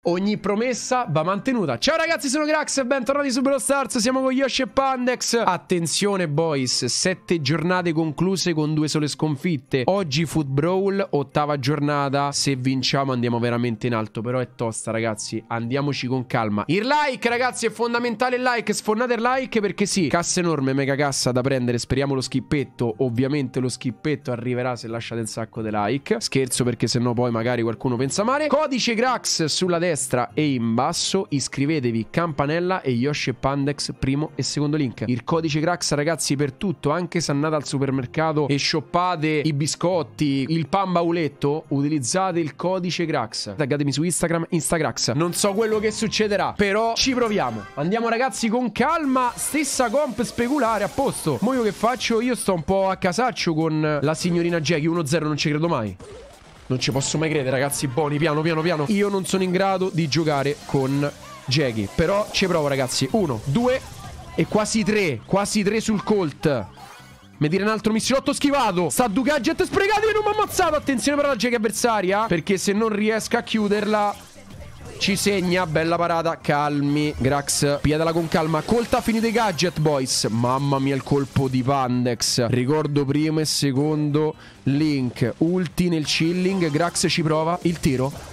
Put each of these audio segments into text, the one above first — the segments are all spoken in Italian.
Ogni promessa va mantenuta. Ciao ragazzi, sono Grax e bentornati su Brawl Stars. Siamo con Yoshi e Pandex. Attenzione boys, 7 giornate concluse con 2 sole sconfitte. Oggi Foot Brawl, 8ª giornata. Se vinciamo andiamo veramente in alto, però è tosta ragazzi, andiamoci con calma. Il like ragazzi è fondamentale, il like. Sfornate il like perché sì, cassa enorme, mega cassa da prendere. Speriamo lo schippetto. Ovviamente lo schippetto arriverà se lasciate un sacco di like. Scherzo, perché sennò poi magari qualcuno pensa male. Codice Grax sulla destra e in basso, iscrivetevi, campanella e Yoshi e Pandex primo e secondo link. Il codice Grax ragazzi per tutto, anche se andate al supermercato e shoppate i biscotti, il pan bauletto, utilizzate il codice Grax. Taggatemi su Instagram, Instagrax. Non so quello che succederà, però ci proviamo. Andiamo ragazzi con calma, stessa comp speculare, a posto. Mo io che faccio? Io sto un po' a casaccio con la signorina Jackie, 1-0, non ci credo mai. Non ci posso mai credere ragazzi, buoni, piano piano piano. Io non sono in grado di giocare con Jackie, però ci provo ragazzi. 1, 2 e quasi 3 sul Colt. Mi tira un altro missilotto schivato. Sta 2 gadget sprecati e non mi ha ammazzato. Attenzione però alla Jackie avversaria, perché se non riesco a chiuderla ci segna. Bella parata, calmi Grax, pigliatela con calma. Colt ha finito i gadget boys. Mamma mia il colpo di Pandex. Ricordo primo e secondo link. Ulti nel chilling. Grax ci prova il tiro.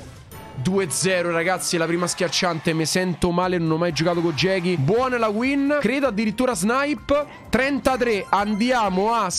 2-0 ragazzi, la prima schiacciante. Mi sento male, non ho mai giocato con Jackie. Buona la win, credo addirittura snipe. 33, andiamo a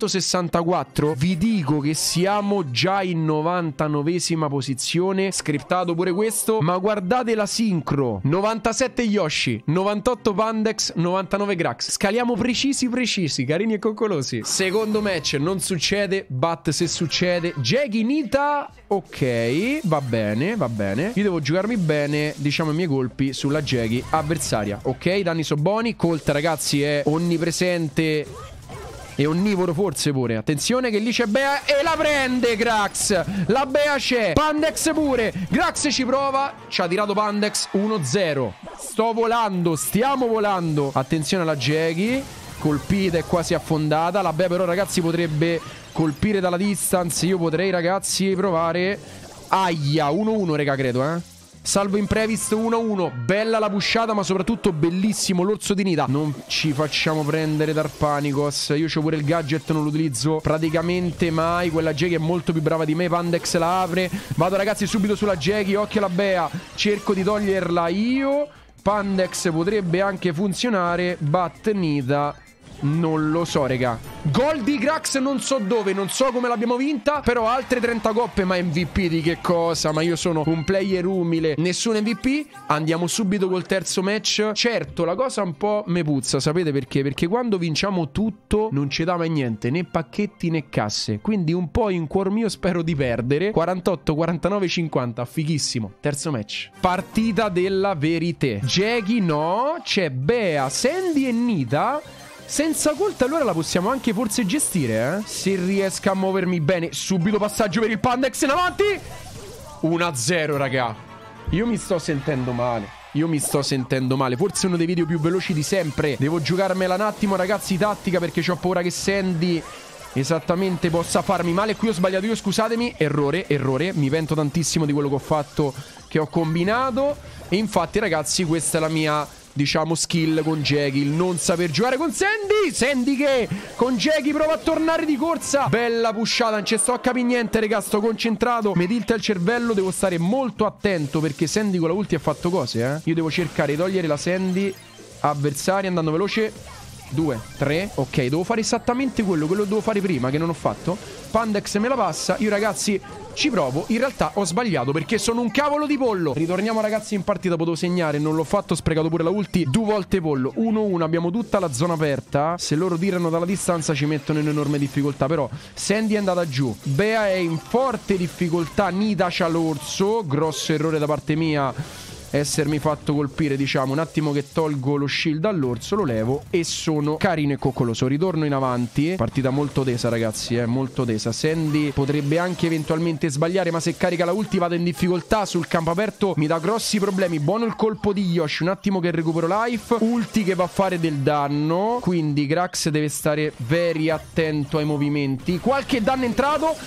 664. Vi dico che siamo già in 99esima posizione. Scriptato pure questo, ma guardate la sincro. 97 Yoshi, 98 Pandex, 99 Grax. Scaliamo precisi, carini e coccolosi. Secondo match non succede, but se succede Jackie Nita. Ok, va bene, va bene. Io devo giocarmi bene, diciamo, i miei colpi sulla Jackie avversaria. Ok, danni sono buoni. Colt ragazzi è onnipresente e onnivoro forse pure. Attenzione che lì c'è Bea e la prende Grax. La Bea c'è, Pandex pure. Grax ci prova, ci ha tirato Pandex. 1-0. Sto volando, stiamo volando. Attenzione alla Jackie, colpita e quasi affondata. La Bea però ragazzi potrebbe colpire dalla distance. Io potrei ragazzi provare. Aia, 1-1 raga credo Salvo imprevisto 1-1. Bella la pushata, ma soprattutto bellissimo l'orso di Nita. Non ci facciamo prendere dal panicos. Io c'ho pure il gadget, non lo utilizzo praticamente mai. Quella Jackie è molto più brava di me. Pandex la apre. Vado ragazzi subito sulla Jackie. Occhio alla Bea. Cerco di toglierla io. Pandex potrebbe anche funzionare. But Nita non lo so raga. Gol di Grax non so dove, non so come l'abbiamo vinta, però altre 30 coppe. Ma MVP di che cosa? Ma io sono un player umile, nessun MVP. Andiamo subito col terzo match. Certo la cosa un po' me puzza, sapete perché? Perché quando vinciamo tutto non ci dà mai niente, né pacchetti né casse. Quindi un po' in cuor mio spero di perdere. 48, 49, 50, fighissimo. Terzo match, partita della verité. Jackie no, c'è Bea, Sandy e Nita. Senza Colt allora la possiamo anche forse gestire se riesco a muovermi bene. Subito passaggio per il Pandex in avanti. 1-0 raga. Io mi sto sentendo male. Forse uno dei video più veloci di sempre. Devo giocarmela un attimo ragazzi, tattica, perché ho paura che Sandy esattamente possa farmi male. Qui ho sbagliato io, scusatemi. Errore. Mi pento tantissimo di quello che ho fatto, che ho combinato. E infatti ragazzi questa è la mia, diciamo, skill con Jackie, il non saper giocare con Sandy. Sandy che con Jackie prova a tornare di corsa. Bella pushata, non ci sto a capire niente raga, sto concentrato, mi tilta il cervello, devo stare molto attento perché Sandy con la ulti ha fatto cose Io devo cercare di togliere la Sandy avversaria andando veloce. 2, 3, ok, devo fare esattamente quello che devo fare prima, che non ho fatto. Pandex me la passa, io ragazzi ci provo. In realtà ho sbagliato perché sono un cavolo di pollo. Ritorniamo ragazzi in partita, potevo segnare, non l'ho fatto, ho sprecato pure la ulti. 2 volte pollo, 1-1, abbiamo tutta la zona aperta. Se loro tirano dalla distanza ci mettono in enorme difficoltà. Però Sandy è andata giù, Bea è in forte difficoltà, Nita c'ha l'orso. Grosso errore da parte mia essermi fatto colpire, diciamo. Un attimo che tolgo lo shield all'orso, lo levo e sono carino e coccoloso. Ritorno in avanti. Partita molto tesa ragazzi, molto tesa. Sandy potrebbe anche eventualmente sbagliare, ma se carica la ulti vado in difficoltà. Sul campo aperto mi dà grossi problemi. Buono il colpo di Yoshi, un attimo che recupero life. Ulti che va a fare del danno, quindi Grax deve stare very attento ai movimenti. Qualche danno è entrato.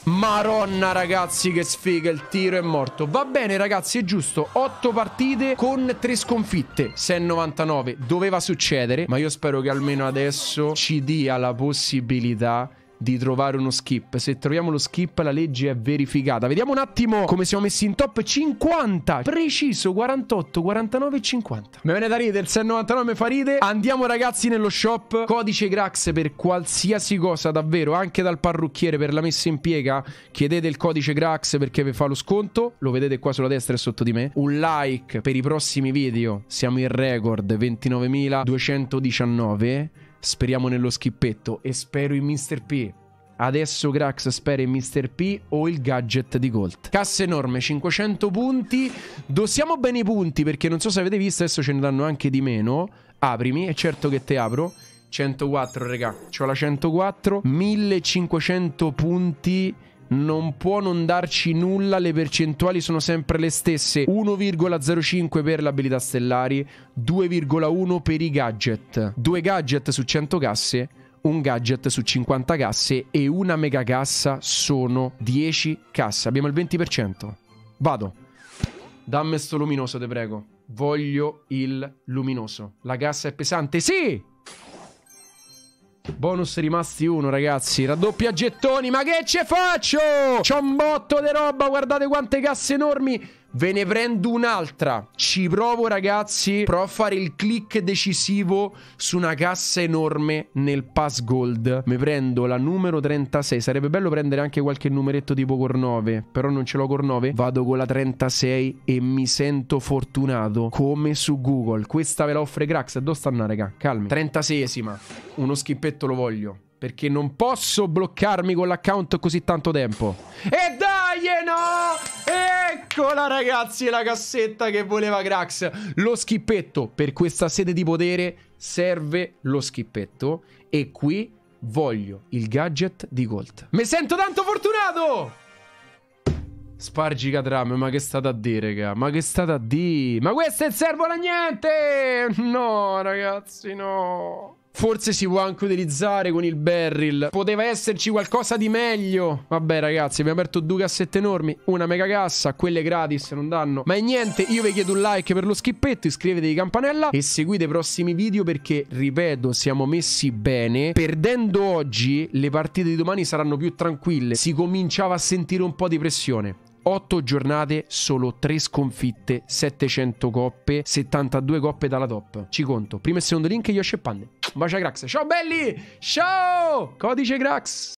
Maronna ragazzi, che sfiga, il tiro è morto. Va bene ragazzi, è giusto, 8 partite con 3 sconfitte, 6,99. Doveva succedere, ma io spero che almeno adesso ci dia la possibilità di trovare uno skip. Se troviamo lo skip la legge è verificata. Vediamo un attimo come siamo messi in top. 50, preciso, 48, 49 e 50. Mi viene da ridere, il 6,99 mi fa ridere. Andiamo ragazzi nello shop. Codice Grax per qualsiasi cosa, davvero, anche dal parrucchiere per la messa in piega. Chiedete il codice Grax perché vi fa lo sconto. Lo vedete qua sulla destra e sotto di me. Un like per i prossimi video. Siamo in record 29.219. Speriamo nello skippetto e spero in Mr. P. Adesso Grax spera in Mr. P o il gadget di Gold. Cassa enorme, 500 punti. Dosiamo bene i punti perché non so se avete visto, adesso ce ne danno anche di meno. Aprimi, è certo che te apro. 104 regà, c'ho la 104. 1500 punti. Non può non darci nulla, le percentuali sono sempre le stesse. 1,05 per le abilità stellari, 2,1 per i gadget. 2 gadget su 100 casse, un gadget su 50 casse e una mega cassa sono 10 casse. Abbiamo il 20%. Vado. Dammi sto luminoso, te prego. Voglio il luminoso. La cassa è pesante, sì! Bonus rimasti 1 ragazzi. Raddoppia gettoni. Ma che ce faccio? C'ho un botto di roba. Guardate quante casse enormi. Ve ne prendo un'altra. Ci provo ragazzi. Provo a fare il click decisivo su una cassa enorme nel pass gold. Mi prendo la numero 36. Sarebbe bello prendere anche qualche numeretto tipo cor 9, però non ce l'ho cor 9. Vado con la 36 e mi sento fortunato come su Google. Questa ve la offre Grax. Dove stanno raga? Calmi. 36esima. Uno skippetto lo voglio, perché non posso bloccarmi con l'account così tanto tempo. E dai, no! Eccola ragazzi, la cassetta che voleva Grax. Lo skippetto, per questa sete di potere serve lo skippetto. E qui voglio il gadget di Gold. Mi sento tanto fortunato! Spargi Catram, ma che state a dire, raga? Ma che state a dire? Ma queste servono a niente! No, ragazzi, no. Forse si può anche utilizzare con il barrel. Poteva esserci qualcosa di meglio. Vabbè ragazzi, abbiamo aperto 2 cassette enormi, una mega cassa, quelle gratis non danno. Ma è niente, io vi chiedo un like per lo skippetto, iscrivetevi campanella e seguite i prossimi video perché, ripeto, siamo messi bene. Perdendo oggi, le partite di domani saranno più tranquille. Si cominciava a sentire un po' di pressione. 8 giornate, solo 3 sconfitte, 700 coppe, 72 coppe dalla top. Ci conto. Primo e secondo link, Yoshi e Pande. Un bacio a Grax. Ciao belli! Ciao! Codice Grax.